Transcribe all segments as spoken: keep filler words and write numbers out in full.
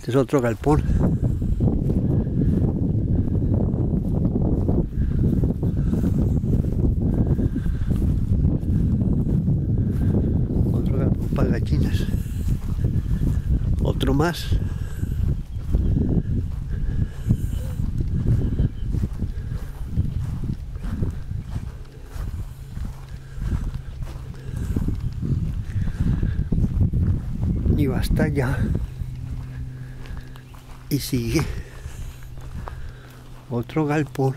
Este es otro galpón. Otro galpón para gallinas. Otro más. Y va hasta allá y sigue otro galpón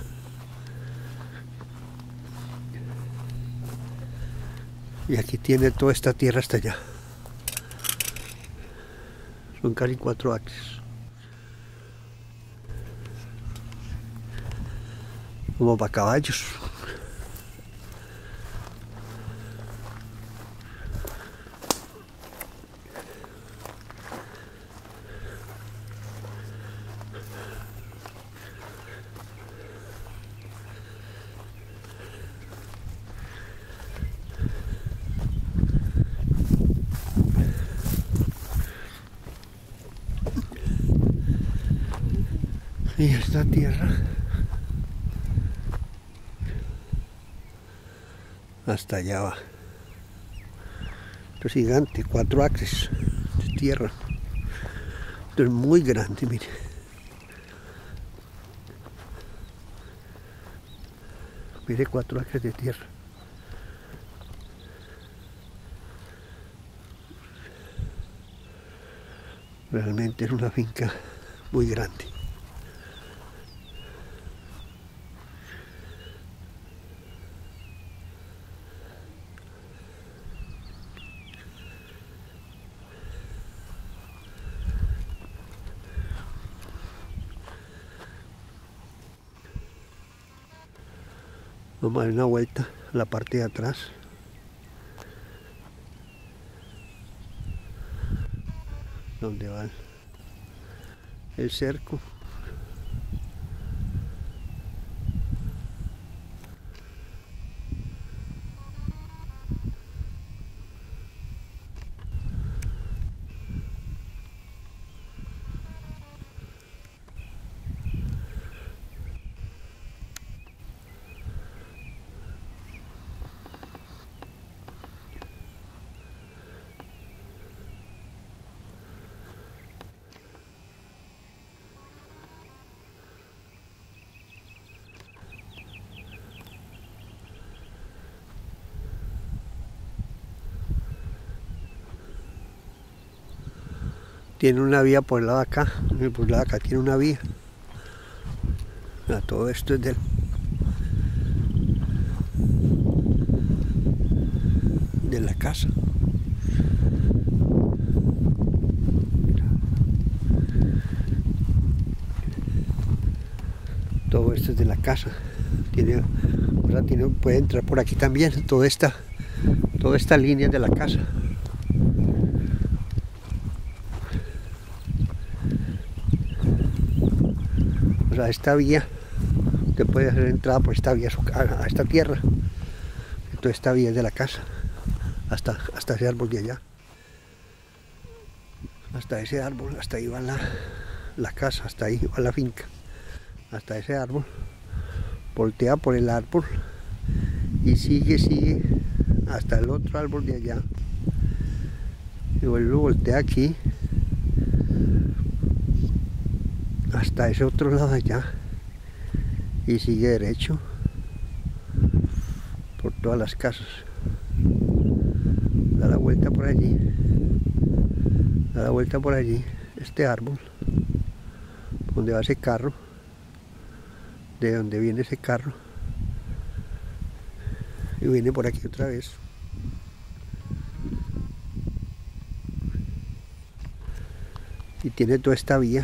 y aquí tiene toda esta tierra hasta allá. Son casi cuatro acres. Como para caballos. Y esta tierra hasta allá va. Esto es gigante, cuatro acres de tierra. Esto es muy grande, mire. Mire, cuatro acres de tierra. Realmente es una finca muy grande. Vamos a dar una vuelta a la parte de atrás. Donde va el, el cerco. Tiene una vía por el lado de acá, por el lado de acá tiene una vía. Todo esto es del de la casa. Todo esto es de la casa. Tiene, o sea, tiene, puede entrar por aquí también. Toda esta, toda esta línea es de la casa. O sea, esta vía, usted puede hacer entrada por esta vía a esta tierra. Entonces esta vía es de la casa, hasta, hasta ese árbol de allá. Hasta ese árbol, hasta ahí va la, la casa, hasta ahí va la finca. Hasta ese árbol, voltea por el árbol y sigue, sigue hasta el otro árbol de allá. Y vuelve, voltea aquí. Hasta ese otro lado de allá y sigue derecho por todas las casas, da la vuelta por allí, da la vuelta por allí, este árbol, donde va ese carro, de donde viene ese carro, y viene por aquí otra vez. Y tiene toda esta vía.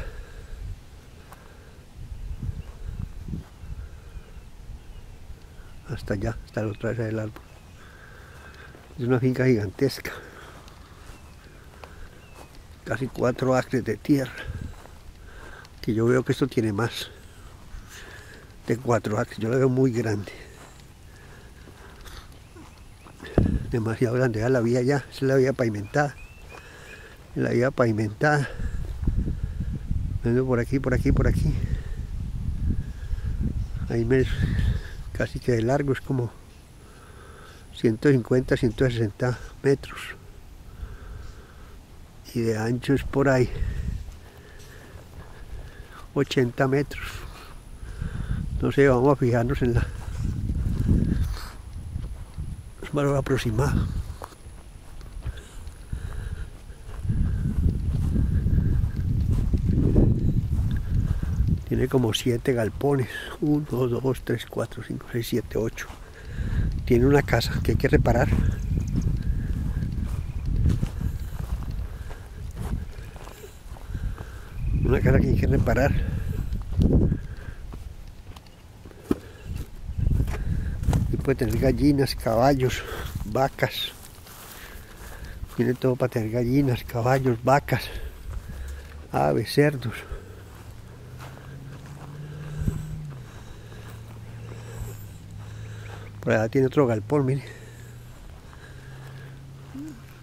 Hasta allá, hasta la otra vez del árbol. Es una finca gigantesca. Casi cuatro acres de tierra. Que yo veo que esto tiene más de cuatro acres. Yo la veo muy grande. Demasiado grande. Ya la vía ya, esa es la vía pavimentada. La vía pavimentada. Viendo por aquí, por aquí, por aquí. Ahí me casi que de largo es como ciento cincuenta, ciento sesenta metros. Y de ancho es por ahí ochenta metros. No sé, vamos a fijarnos en la valor aproximado. Tiene como siete galpones. uno, dos, tres, cuatro, cinco, seis, siete, ocho. Tiene una casa que hay que reparar. Una casa que hay que reparar. Y puede tener gallinas, caballos, vacas. Tiene todo para tener gallinas, caballos, vacas, aves, cerdos. Por allá tiene otro galpón, mire.